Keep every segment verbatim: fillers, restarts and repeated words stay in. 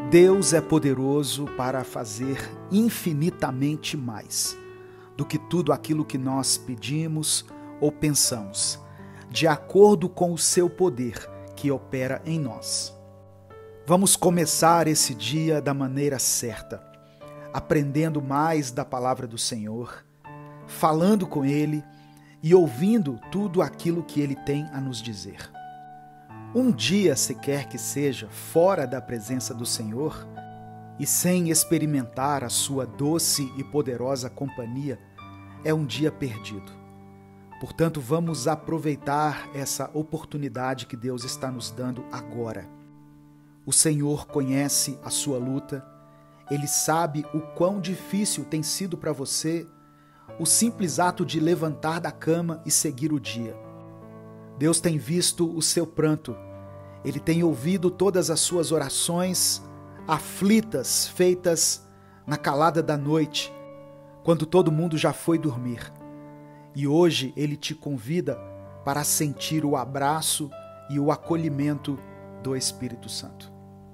Deus é poderoso para fazer infinitamente mais do que tudo aquilo que nós pedimos ou pensamos, de acordo com o seu poder que opera em nós. Vamos começar esse dia da maneira certa, aprendendo mais da palavra do Senhor, falando com Ele e ouvindo tudo aquilo que Ele tem a nos dizer. Um dia sequer que seja fora da presença do Senhor e sem experimentar a sua doce e poderosa companhia é um dia perdido. Portanto, vamos aproveitar essa oportunidade que Deus está nos dando agora. O Senhor conhece a sua luta, Ele sabe o quão difícil tem sido para você o simples ato de levantar da cama e seguir o dia. Deus tem visto o seu pranto, Ele tem ouvido todas as suas orações aflitas feitas na calada da noite, quando todo mundo já foi dormir. E hoje Ele te convida para sentir o abraço e o acolhimento do Espírito Santo.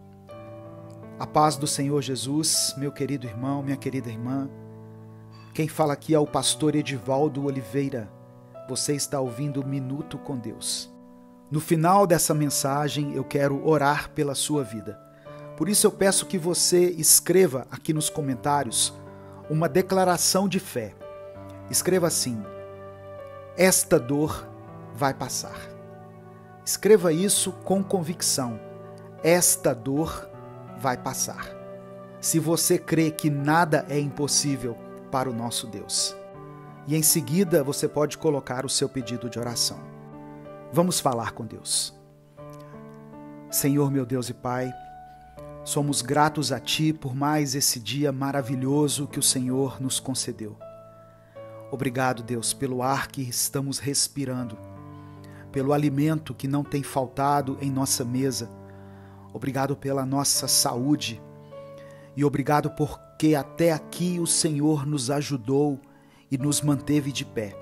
A paz do Senhor Jesus, meu querido irmão, minha querida irmã. Quem fala aqui é o pastor Edivaldo Oliveira. Você está ouvindo Minuto com Deus. No final dessa mensagem, eu quero orar pela sua vida. Por isso eu peço que você escreva aqui nos comentários uma declaração de fé. Escreva assim: esta dor vai passar. Escreva isso com convicção. Esta dor vai passar. Se você crê que nada é impossível para o nosso Deus. E em seguida você pode colocar o seu pedido de oração. Vamos falar com Deus. Senhor, meu Deus e Pai, somos gratos a Ti por mais esse dia maravilhoso que o Senhor nos concedeu. Obrigado, Deus, pelo ar que estamos respirando, pelo alimento que não tem faltado em nossa mesa. Obrigado pela nossa saúde e obrigado porque até aqui o Senhor nos ajudou e nos manteve de pé.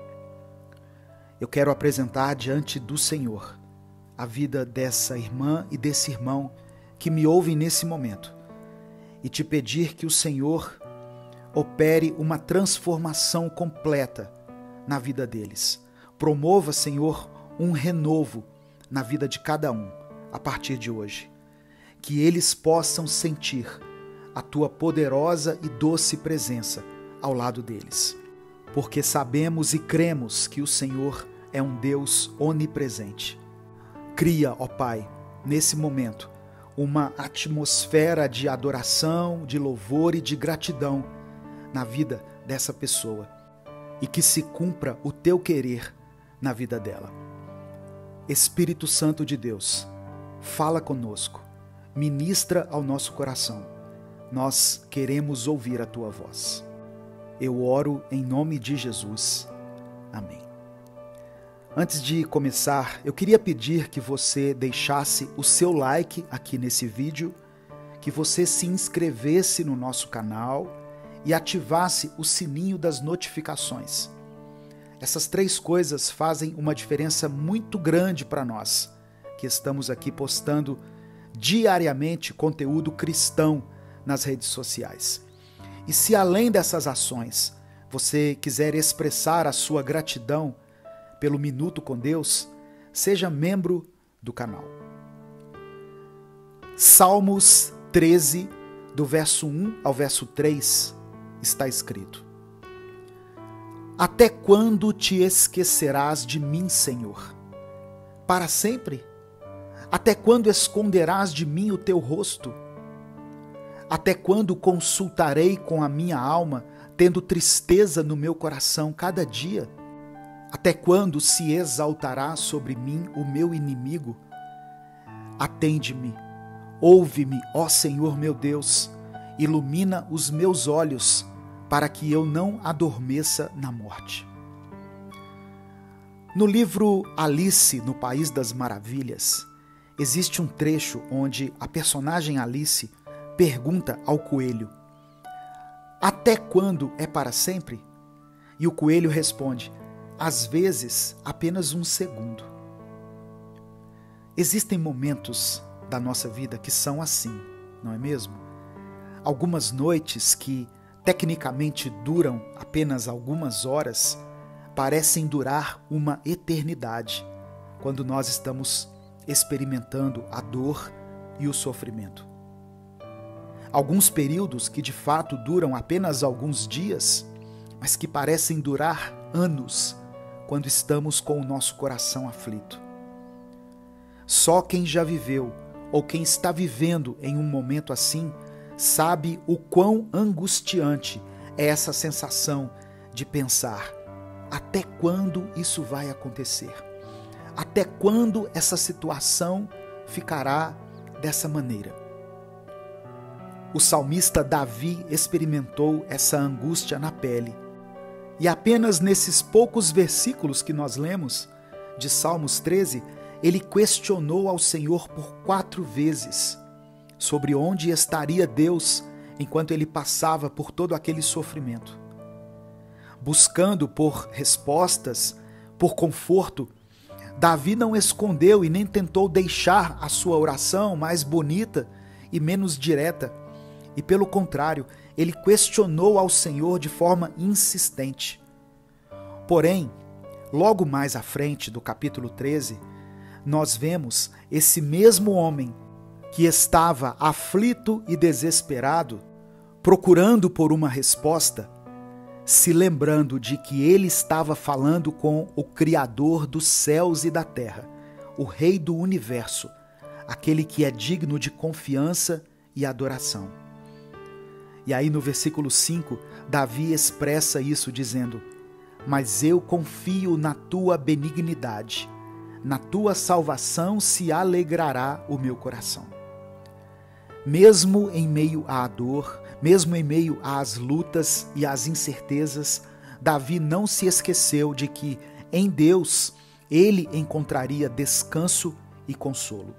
Eu quero apresentar diante do Senhor a vida dessa irmã e desse irmão que me ouvem nesse momento e te pedir que o Senhor opere uma transformação completa na vida deles. Promova, Senhor, um renovo na vida de cada um a partir de hoje. Que eles possam sentir a Tua poderosa e doce presença ao lado deles. Porque sabemos e cremos que o Senhor é um Deus onipresente. Cria, ó Pai, nesse momento, uma atmosfera de adoração, de louvor e de gratidão na vida dessa pessoa e que se cumpra o Teu querer na vida dela. Espírito Santo de Deus, fala conosco, ministra ao nosso coração. Nós queremos ouvir a Tua voz. Eu oro em nome de Jesus. Amém. Antes de começar, eu queria pedir que você deixasse o seu like aqui nesse vídeo, que você se inscrevesse no nosso canal e ativasse o sininho das notificações. Essas três coisas fazem uma diferença muito grande para nós, que estamos aqui postando diariamente conteúdo cristão nas redes sociais. E se além dessas ações você quiser expressar a sua gratidão pelo Minuto com Deus, seja membro do canal. Salmos treze, do verso um ao verso três, está escrito: até quando te esquecerás de mim, Senhor? Para sempre? Até quando esconderás de mim o teu rosto? Até quando consultarei com a minha alma, tendo tristeza no meu coração cada dia? Até quando se exaltará sobre mim o meu inimigo? Atende-me, ouve-me, ó Senhor meu Deus, ilumina os meus olhos, para que eu não adormeça na morte. No livro Alice no País das Maravilhas, existe um trecho onde a personagem Alice pergunta ao coelho: até quando é para sempre? E o coelho responde: às vezes apenas um segundo. Existem momentos da nossa vida que são assim. não é mesmo? Algumas noites que tecnicamente duram apenas algumas horas parecem durar uma eternidade quando nós estamos experimentando a dor e o sofrimento. Alguns períodos que de fato duram apenas alguns dias, mas que parecem durar anos quando estamos com o nosso coração aflito. Só quem já viveu ou quem está vivendo em um momento assim sabe o quão angustiante é essa sensação de pensar: até quando isso vai acontecer? Até quando essa situação ficará dessa maneira? O salmista Davi experimentou essa angústia na pele. E apenas nesses poucos versículos que nós lemos, de Salmos treze, ele questionou ao Senhor por quatro vezes sobre onde estaria Deus enquanto ele passava por todo aquele sofrimento. Buscando por respostas, por conforto, Davi não escondeu e nem tentou deixar a sua oração mais bonita e menos direta. E pelo contrário, ele questionou ao Senhor de forma insistente. Porém, logo mais à frente do capítulo treze, nós vemos esse mesmo homem que estava aflito e desesperado, procurando por uma resposta, se lembrando de que ele estava falando com o Criador dos céus e da terra, o Rei do universo, aquele que é digno de confiança e adoração. E aí no versículo cinco, Davi expressa isso dizendo: mas eu confio na tua benignidade, na tua salvação se alegrará o meu coração. Mesmo em meio à dor, mesmo em meio às lutas e às incertezas, Davi não se esqueceu de que em Deus ele encontraria descanso e consolo.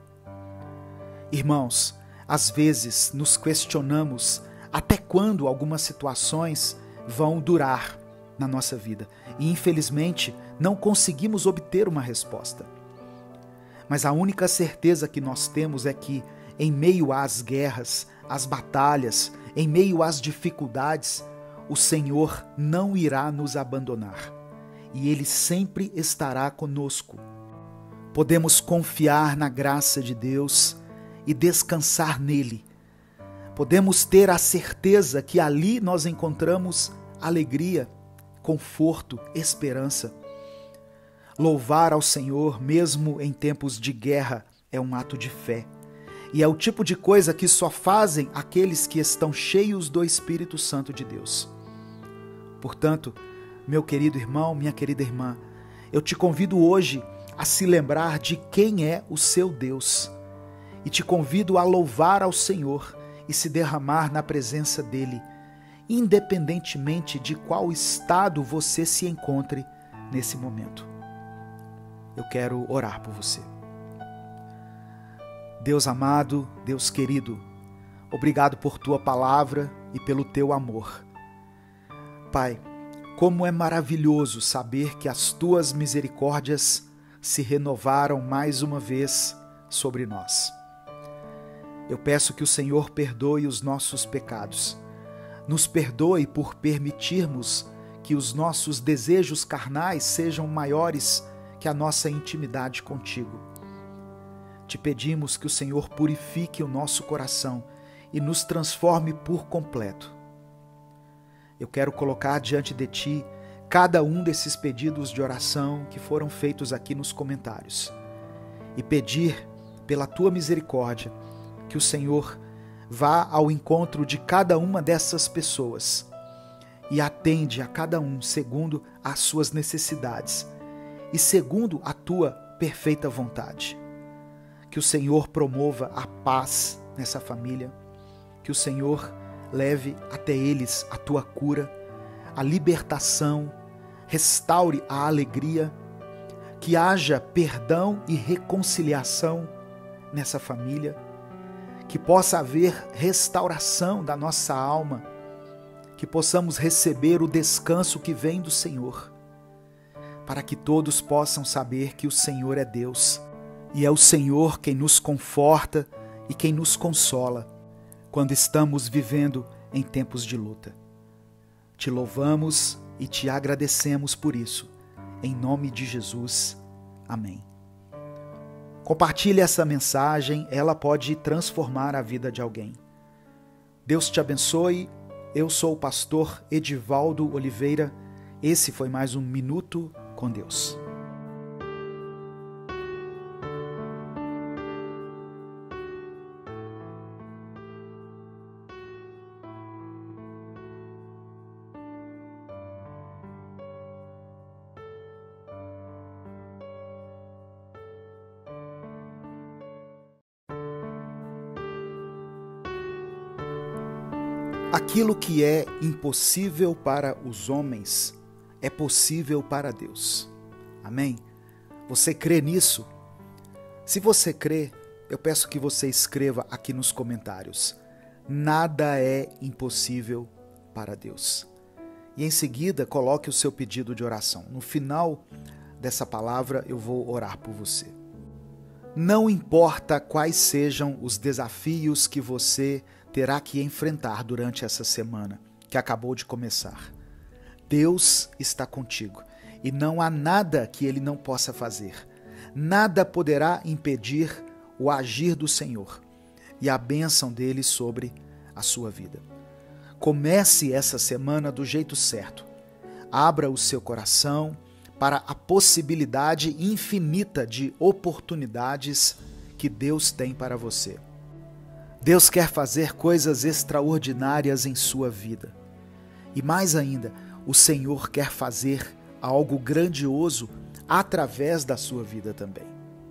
Irmãos, às vezes nos questionamos até quando algumas situações vão durar na nossa vida e, infelizmente, não conseguimos obter uma resposta. Mas a única certeza que nós temos é que, em meio às guerras, às batalhas, em meio às dificuldades, o Senhor não irá nos abandonar e Ele sempre estará conosco. Podemos confiar na graça de Deus e descansar nele. Podemos ter a certeza que ali nós encontramos alegria, conforto, esperança. Louvar ao Senhor, mesmo em tempos de guerra, é um ato de fé. E é o tipo de coisa que só fazem aqueles que estão cheios do Espírito Santo de Deus. Portanto, meu querido irmão, minha querida irmã, eu te convido hoje a se lembrar de quem é o seu Deus. E te convido a louvar ao Senhor e se derramar na presença dele, independentemente de qual estado você se encontre nesse momento. Eu quero orar por você. Deus amado, Deus querido, obrigado por tua palavra e pelo teu amor. Pai, como é maravilhoso saber que as tuas misericórdias se renovaram mais uma vez sobre nós. Eu peço que o Senhor perdoe os nossos pecados. Nos perdoe por permitirmos que os nossos desejos carnais sejam maiores que a nossa intimidade contigo. Te pedimos que o Senhor purifique o nosso coração e nos transforme por completo. Eu quero colocar diante de Ti cada um desses pedidos de oração que foram feitos aqui nos comentários e pedir pela Tua misericórdia que o Senhor vá ao encontro de cada uma dessas pessoas e atende a cada um segundo as suas necessidades e segundo a Tua perfeita vontade. Que o Senhor promova a paz nessa família, que o Senhor leve até eles a Tua cura, a libertação, restaure a alegria, que haja perdão e reconciliação nessa família, que possa haver restauração da nossa alma, que possamos receber o descanso que vem do Senhor, para que todos possam saber que o Senhor é Deus, e é o Senhor quem nos conforta e quem nos consola, quando estamos vivendo em tempos de luta. Te louvamos e te agradecemos por isso. Em nome de Jesus. Amém. Compartilhe essa mensagem, ela pode transformar a vida de alguém. Deus te abençoe. Eu sou o pastor Edivaldo Oliveira. Esse foi mais um Minuto com Deus. Aquilo que é impossível para os homens é possível para Deus. Amém? Você crê nisso? Se você crê, eu peço que você escreva aqui nos comentários: nada é impossível para Deus. E em seguida, coloque o seu pedido de oração. No final dessa palavra, eu vou orar por você. Não importa quais sejam os desafios que você terá que enfrentar durante essa semana que acabou de começar. Deus está contigo e não há nada que Ele não possa fazer. Nada poderá impedir o agir do Senhor e a bênção dele sobre a sua vida. Comece essa semana do jeito certo. Abra o seu coração para a possibilidade infinita de oportunidades que Deus tem para você. Deus quer fazer coisas extraordinárias em sua vida. E mais ainda, o Senhor quer fazer algo grandioso através da sua vida também.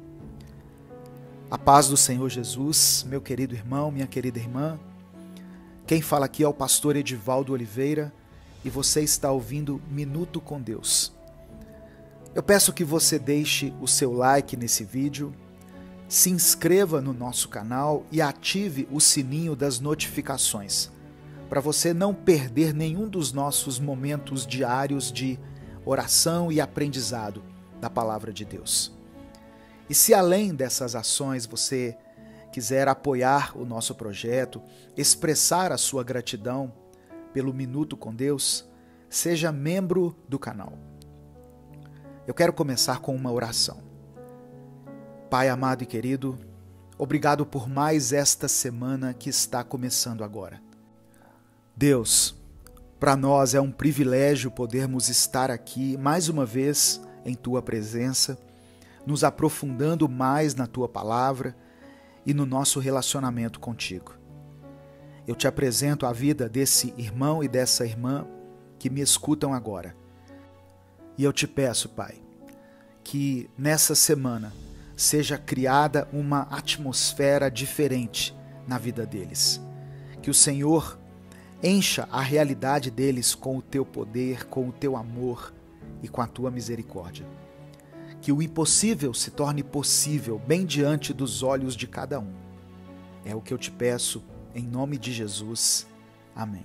A paz do Senhor Jesus, meu querido irmão, minha querida irmã. Quem fala aqui é o pastor Edivaldo Oliveira e você está ouvindo Minuto com Deus. Eu peço que você deixe o seu like nesse vídeo, se inscreva no nosso canal e ative o sininho das notificações, para você não perder nenhum dos nossos momentos diários de oração e aprendizado da Palavra de Deus. E se além dessas ações você quiser apoiar o nosso projeto, expressar a sua gratidão pelo Minuto com Deus, seja membro do canal. Eu quero começar com uma oração. Pai amado e querido, obrigado por mais esta semana que está começando agora. Deus, para nós é um privilégio podermos estar aqui mais uma vez em Tua presença, nos aprofundando mais na Tua palavra e no nosso relacionamento contigo. Eu te apresento a vida desse irmão e dessa irmã que me escutam agora. E eu te peço, Pai, que nessa semana seja criada uma atmosfera diferente na vida deles. Que o Senhor encha a realidade deles com o Teu poder, com o Teu amor e com a Tua misericórdia. Que o impossível se torne possível bem diante dos olhos de cada um. É o que eu te peço, em nome de Jesus. Amém.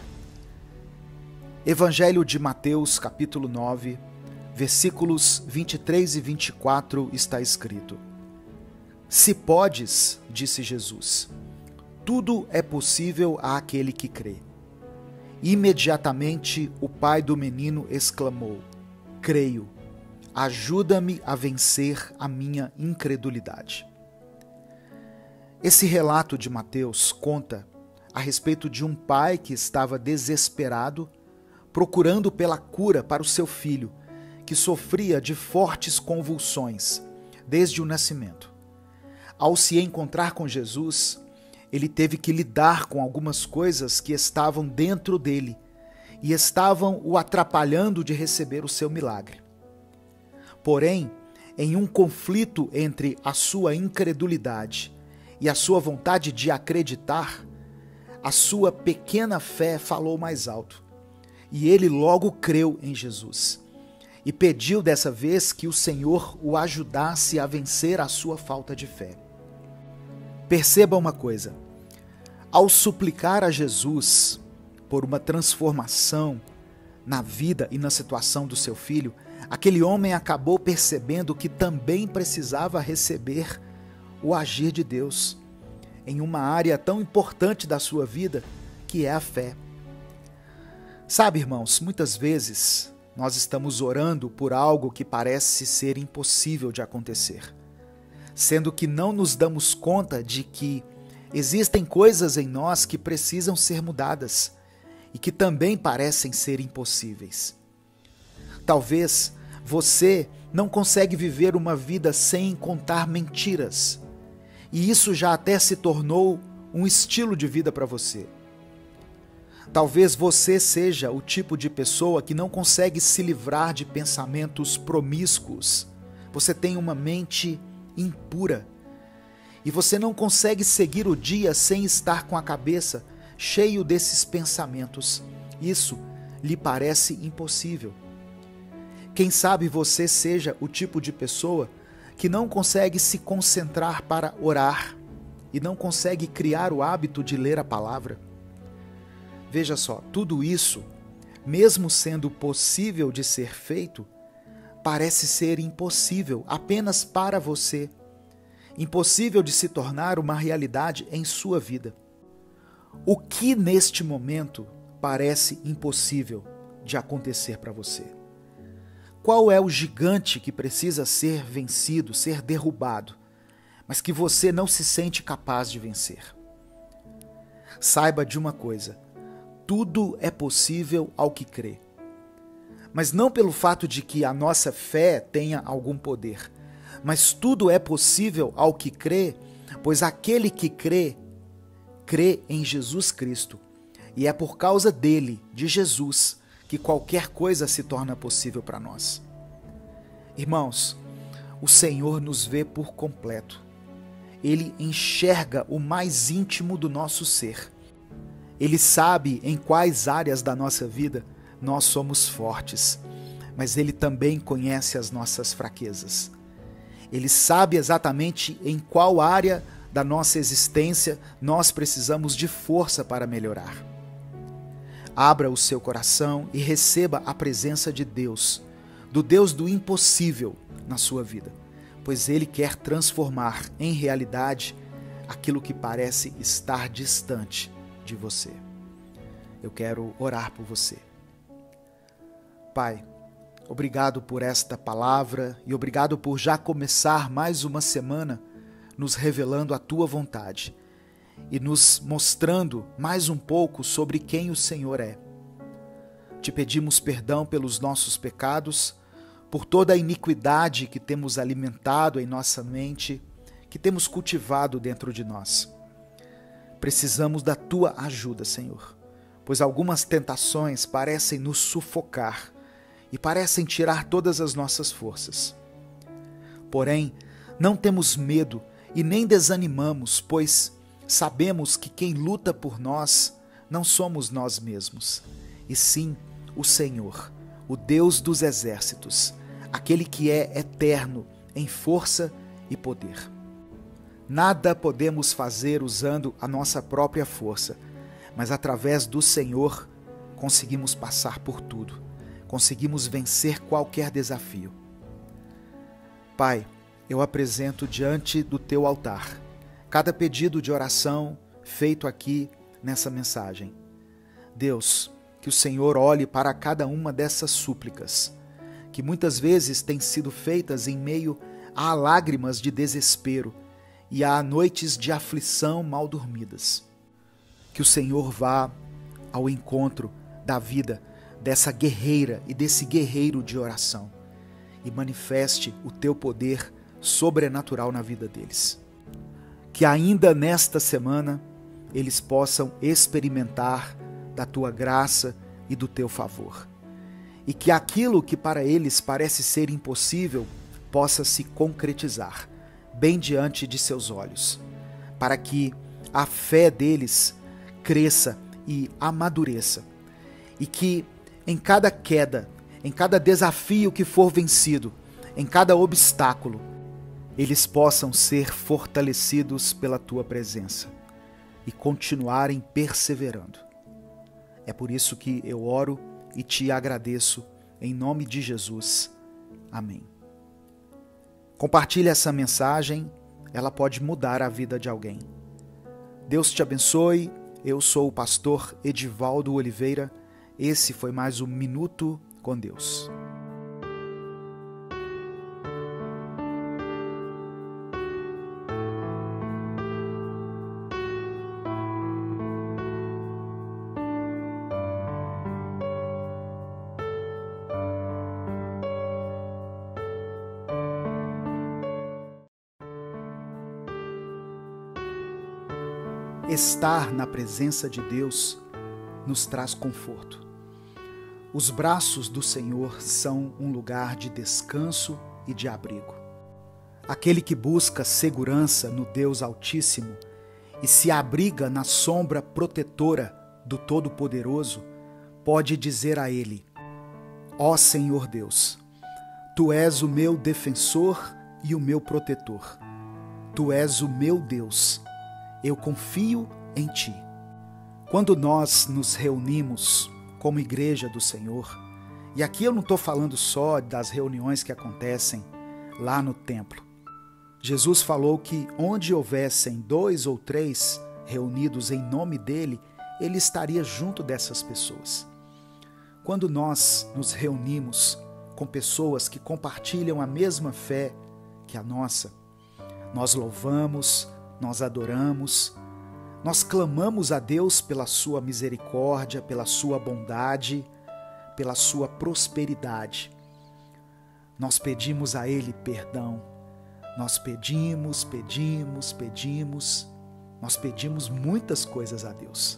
Evangelho de Mateus, capítulo nove, versículos vinte e três e vinte e quatro, está escrito: Se podes, disse Jesus, tudo é possível àquele que crê. Imediatamente o pai do menino exclamou: Creio, ajuda-me a vencer a minha incredulidade. Esse relato de Mateus conta a respeito de um pai que estava desesperado, procurando pela cura para o seu filho, que sofria de fortes convulsões desde o nascimento. Ao se encontrar com Jesus, ele teve que lidar com algumas coisas que estavam dentro dele e estavam o atrapalhando de receber o seu milagre. Porém, em um conflito entre a sua incredulidade e a sua vontade de acreditar, a sua pequena fé falou mais alto. E ele logo creu em Jesus e pediu dessa vez que o Senhor o ajudasse a vencer a sua falta de fé. Perceba uma coisa: ao suplicar a Jesus por uma transformação na vida e na situação do seu filho, aquele homem acabou percebendo que também precisava receber o agir de Deus. em uma área tão importante da sua vida, que é a fé. Sabe, irmãos, muitas vezes nós estamos orando por algo que parece ser impossível de acontecer, sendo que não nos damos conta de que existem coisas em nós que precisam ser mudadas e que também parecem ser impossíveis. Talvez você não consegue viver uma vida sem contar mentiras, e isso já até se tornou um estilo de vida para você. Talvez você seja o tipo de pessoa que não consegue se livrar de pensamentos promíscuos. Você tem uma mente impura e você não consegue seguir o dia sem estar com a cabeça cheio desses pensamentos. Isso lhe parece impossível. Quem sabe você seja o tipo de pessoa que não consegue se concentrar para orar e não consegue criar o hábito de ler a palavra. Veja só, tudo isso, mesmo sendo possível de ser feito, parece ser impossível apenas para você. Impossível de se tornar uma realidade em sua vida. O que neste momento parece impossível de acontecer para você? Qual é o gigante que precisa ser vencido, ser derrubado, mas que você não se sente capaz de vencer? Saiba de uma coisa: tudo é possível ao que crê. Mas não pelo fato de que a nossa fé tenha algum poder, mas tudo é possível ao que crê, pois aquele que crê, crê em Jesus Cristo. E é por causa dele, de Jesus, que qualquer coisa se torna possível para nós. Irmãos, o Senhor nos vê por completo. Ele enxerga o mais íntimo do nosso ser. Ele sabe em quais áreas da nossa vida nós somos fortes, mas Ele também conhece as nossas fraquezas. Ele sabe exatamente em qual área da nossa existência nós precisamos de força para melhorar. Abra o seu coração e receba a presença de Deus, do Deus do impossível na sua vida, pois Ele quer transformar em realidade aquilo que parece estar distante de você. Eu quero orar por você. Pai, obrigado por esta palavra e obrigado por já começar mais uma semana nos revelando a Tua vontade e nos mostrando mais um pouco sobre quem o Senhor é. Te pedimos perdão pelos nossos pecados, por toda a iniquidade que temos alimentado em nossa mente, que temos cultivado dentro de nós. Precisamos da Tua ajuda, Senhor, pois algumas tentações parecem nos sufocar e parecem tirar todas as nossas forças. Porém, não temos medo e nem desanimamos, pois sabemos que quem luta por nós não somos nós mesmos, e sim o Senhor, o Deus dos exércitos, aquele que é eterno em força e poder. Nada podemos fazer usando a nossa própria força, mas através do Senhor conseguimos passar por tudo, conseguimos vencer qualquer desafio. Pai, eu apresento diante do Teu altar cada pedido de oração feito aqui nessa mensagem. Deus, que o Senhor olhe para cada uma dessas súplicas, que muitas vezes têm sido feitas em meio a lágrimas de desespero e a noites de aflição mal dormidas. Que o Senhor vá ao encontro da vida dessa guerreira e desse guerreiro de oração e manifeste o Teu poder sobrenatural na vida deles. Que ainda nesta semana eles possam experimentar da Tua graça e do Teu favor. E que aquilo que para eles parece ser impossível possa se concretizar bem diante de seus olhos, para que a fé deles cresça e amadureça, e que em cada queda, em cada desafio que for vencido, em cada obstáculo, eles possam ser fortalecidos pela Tua presença e continuarem perseverando. É por isso que eu oro e Te agradeço em nome de Jesus. Amém. Compartilhe essa mensagem, ela pode mudar a vida de alguém. Deus te abençoe. Eu sou o pastor Edivaldo Oliveira. Esse foi mais um Minuto com Deus. Estar na presença de Deus nos traz conforto. Os braços do Senhor são um lugar de descanso e de abrigo. Aquele que busca segurança no Deus Altíssimo e se abriga na sombra protetora do Todo-Poderoso, pode dizer a Ele: ó Senhor Deus, Tu és o meu defensor e o meu protetor. Tu és o meu Deus. Eu confio em Ti. Quando nós nos reunimos como igreja do Senhor, e aqui eu não estou falando só das reuniões que acontecem lá no templo. Jesus falou que onde houvessem dois ou três reunidos em nome dEle, Ele estaria junto dessas pessoas. Quando nós nos reunimos com pessoas que compartilham a mesma fé que a nossa, nós louvamos, nós adoramos, nós clamamos a Deus pela sua misericórdia, pela sua bondade, pela sua prosperidade. Nós pedimos a Ele perdão. Nós pedimos, pedimos, pedimos. Nós pedimos muitas coisas a Deus.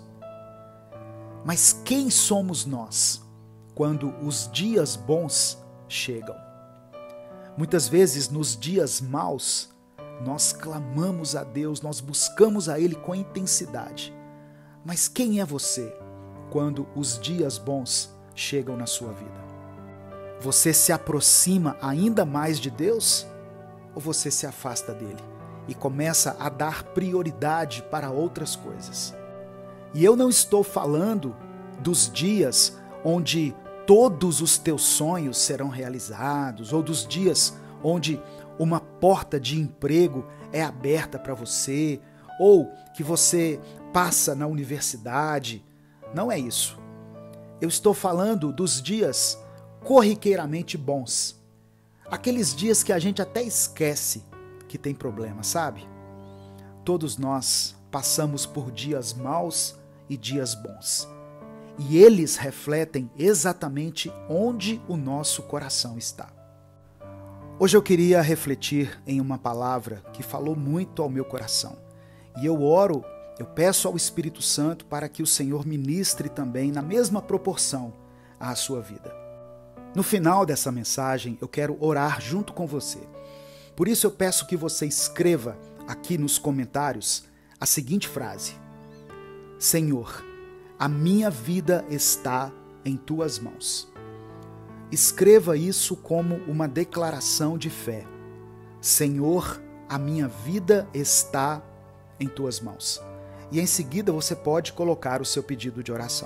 Mas quem somos nós quando os dias bons chegam? Muitas vezes, nos dias maus, nós clamamos a Deus, nós buscamos a Ele com intensidade. Mas quem é você quando os dias bons chegam na sua vida? Você se aproxima ainda mais de Deus ou você se afasta dele e começa a dar prioridade para outras coisas? E eu não estou falando dos dias onde todos os teus sonhos serão realizados ou dos dias onde uma porta de emprego é aberta para você, ou que você passa na universidade. Não é isso. Eu estou falando dos dias corriqueiramente bons. Aqueles dias que a gente até esquece que tem problema, sabe? Todos nós passamos por dias maus e dias bons. E eles refletem exatamente onde o nosso coração está. Hoje eu queria refletir em uma palavra que falou muito ao meu coração. E eu oro, eu peço ao Espírito Santo para que o Senhor ministre também na mesma proporção à sua vida. No final dessa mensagem, eu quero orar junto com você. Por isso eu peço que você escreva aqui nos comentários a seguinte frase: Senhor, a minha vida está em Tuas mãos. Escreva isso como uma declaração de fé. Senhor, a minha vida está em Tuas mãos. E em seguida você pode colocar o seu pedido de oração.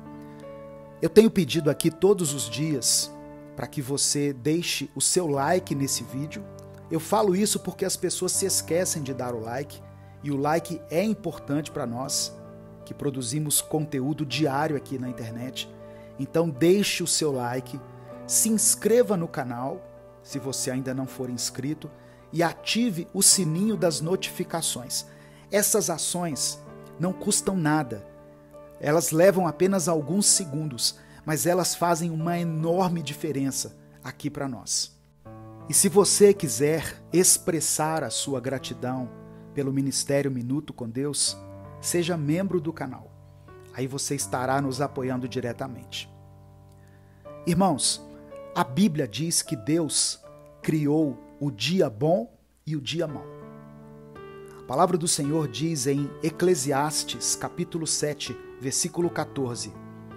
Eu tenho pedido aqui todos os dias para que você deixe o seu like nesse vídeo. Eu falo isso porque as pessoas se esquecem de dar o like, e o like é importante para nós, que produzimos conteúdo diário aqui na internet. Então deixe o seu like, se inscreva no canal, se você ainda não for inscrito, e ative o sininho das notificações. Essas ações não custam nada, elas levam apenas alguns segundos, mas elas fazem uma enorme diferença aqui para nós. E se você quiser expressar a sua gratidão pelo Ministério Minuto com Deus, seja membro do canal. Aí você estará nos apoiando diretamente. Irmãos, a Bíblia diz que Deus criou o dia bom e o dia mau. A palavra do Senhor diz em Eclesiastes, capítulo sete, versículo quatorze: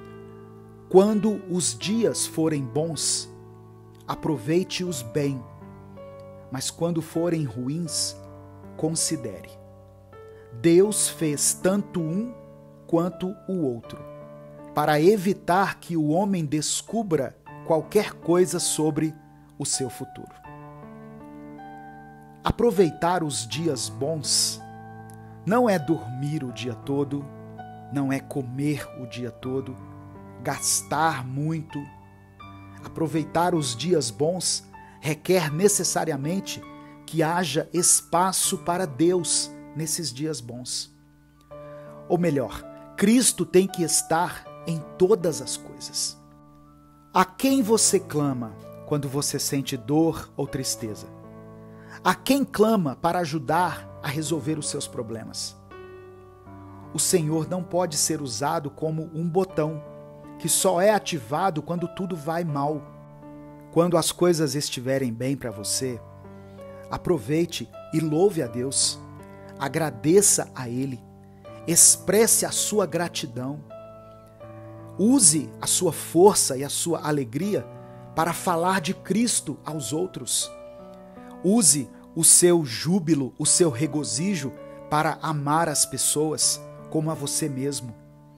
quando os dias forem bons, aproveite-os bem, mas quando forem ruins, considere. Deus fez tanto um quanto o outro, para evitar que o homem descubra qualquer coisa sobre o seu futuro. Aproveitar os dias bons não é dormir o dia todo, não é comer o dia todo, gastar muito. Aproveitar os dias bons requer necessariamente que haja espaço para Deus nesses dias bons. Ou melhor, Cristo tem que estar em todas as coisas. A quem você clama quando você sente dor ou tristeza? A quem clama para ajudar a resolver os seus problemas? O Senhor não pode ser usado como um botão que só é ativado quando tudo vai mal. Quando as coisas estiverem bem para você, aproveite e louve a Deus, agradeça a Ele, expresse a sua gratidão, use a sua força e a sua alegria para falar de Cristo aos outros. Use o seu júbilo, o seu regozijo para amar as pessoas como a você mesmo.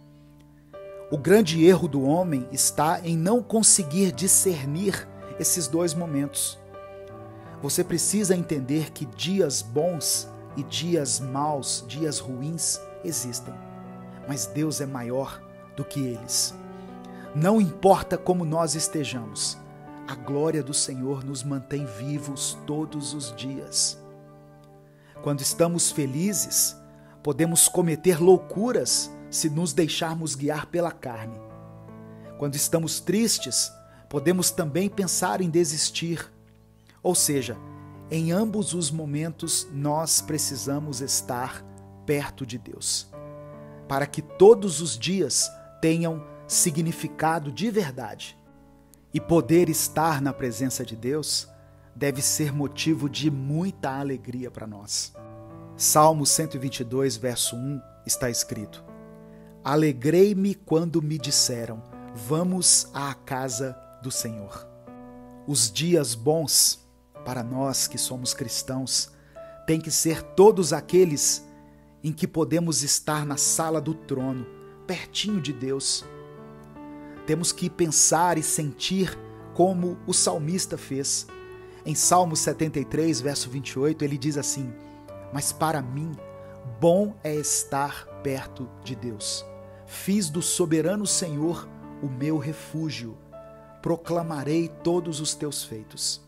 O grande erro do homem está em não conseguir discernir esses dois momentos. Você precisa entender que dias bons e dias maus, dias ruins, existem. Mas Deus é maior do que eles. Não importa como nós estejamos, a glória do Senhor nos mantém vivos todos os dias. Quando estamos felizes, podemos cometer loucuras se nos deixarmos guiar pela carne. Quando estamos tristes, podemos também pensar em desistir. Ou seja, em ambos os momentos nós precisamos estar perto de Deus, para que todos os dias tenham significado de verdade. E poder estar na presença de Deus deve ser motivo de muita alegria para nós. Salmo cento e vinte e dois, verso um, está escrito: Alegrei-me quando me disseram, vamos à casa do Senhor. Os dias bons, para nós que somos cristãos, têm que ser todos aqueles em que podemos estar na sala do trono, pertinho de Deus. Temos que pensar e sentir como o salmista fez. Em Salmo setenta e três, verso vinte e oito, ele diz assim: Mas para mim, bom é estar perto de Deus. Fiz do soberano Senhor o meu refúgio. Proclamarei todos os teus feitos.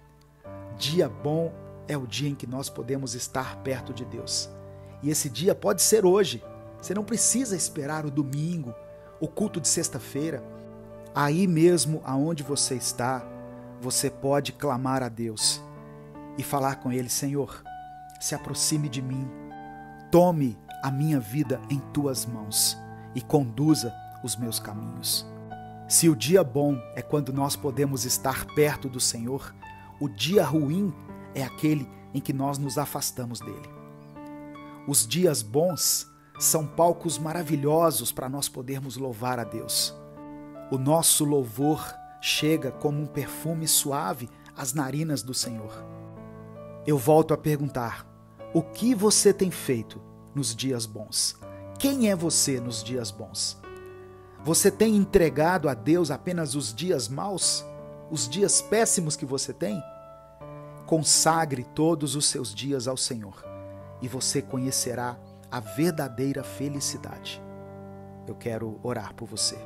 Dia bom é o dia em que nós podemos estar perto de Deus. E esse dia pode ser hoje. Você não precisa esperar o domingo, o culto de sexta-feira. Aí mesmo aonde você está, você pode clamar a Deus e falar com Ele: Senhor, se aproxime de mim, tome a minha vida em tuas mãos e conduza os meus caminhos. Se o dia bom é quando nós podemos estar perto do Senhor, o dia ruim é aquele em que nós nos afastamos dele. Os dias bons são palcos maravilhosos para nós podermos louvar a Deus. O nosso louvor chega como um perfume suave às narinas do Senhor. Eu volto a perguntar: o que você tem feito nos dias bons? Quem é você nos dias bons? Você tem entregado a Deus apenas os dias maus? Os dias péssimos que você tem? Consagre todos os seus dias ao Senhor e você conhecerá a verdadeira felicidade. Eu quero orar por você.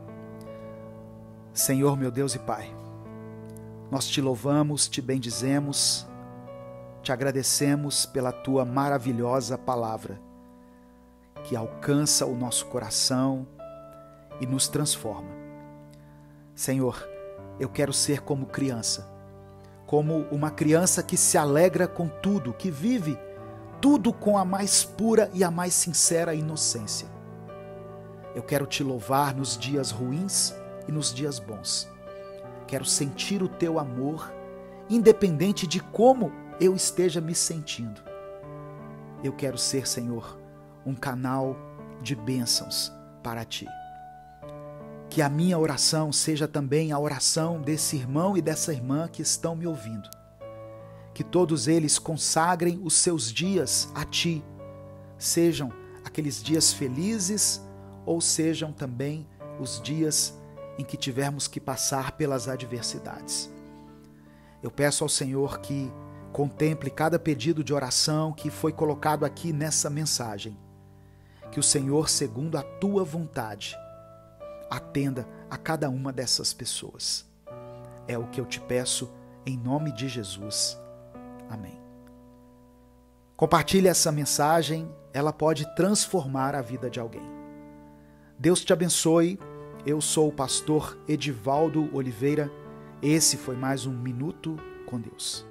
Senhor, meu Deus e Pai, nós te louvamos, te bendizemos, te agradecemos pela tua maravilhosa palavra, que alcança o nosso coração e nos transforma. Senhor, eu quero ser como criança, como uma criança que se alegra com tudo, que vive tudo com a mais pura e a mais sincera inocência. Eu quero te louvar nos dias ruins e nos dias bons. Quero sentir o teu amor, independente de como eu esteja me sentindo. Eu quero ser, Senhor, um canal de bênçãos para ti. Que a minha oração seja também a oração desse irmão e dessa irmã que estão me ouvindo. Que todos eles consagrem os seus dias a ti, sejam aqueles dias felizes ou sejam também os dias em que tivermos que passar pelas adversidades. Eu peço ao Senhor que contemple cada pedido de oração que foi colocado aqui nessa mensagem. Que o Senhor, segundo a tua vontade, atenda a cada uma dessas pessoas. É o que eu te peço em nome de Jesus. Amém. Compartilhe essa mensagem, ela pode transformar a vida de alguém. Deus te abençoe. Eu sou o pastor Edivaldo Oliveira. Esse foi mais um Minuto com Deus.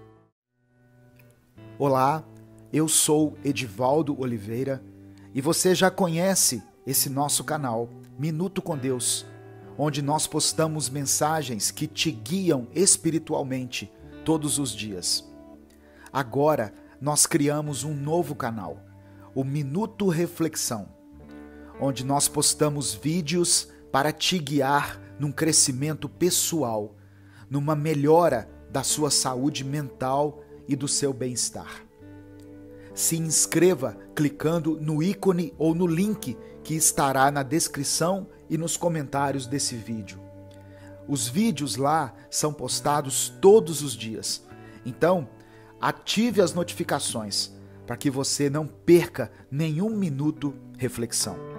Olá, eu sou Edivaldo Oliveira e você já conhece esse nosso canal, Minuto com Deus, onde nós postamos mensagens que te guiam espiritualmente todos os dias. Agora, nós criamos um novo canal, o Minuto Reflexão, onde nós postamos vídeos para te guiar num crescimento pessoal, numa melhora da sua saúde mental e do seu bem-estar. Se inscreva clicando no ícone ou no link que estará na descrição e nos comentários desse vídeo. Os vídeos lá são postados todos os dias, então ative as notificações para que você não perca nenhum minuto reflexão.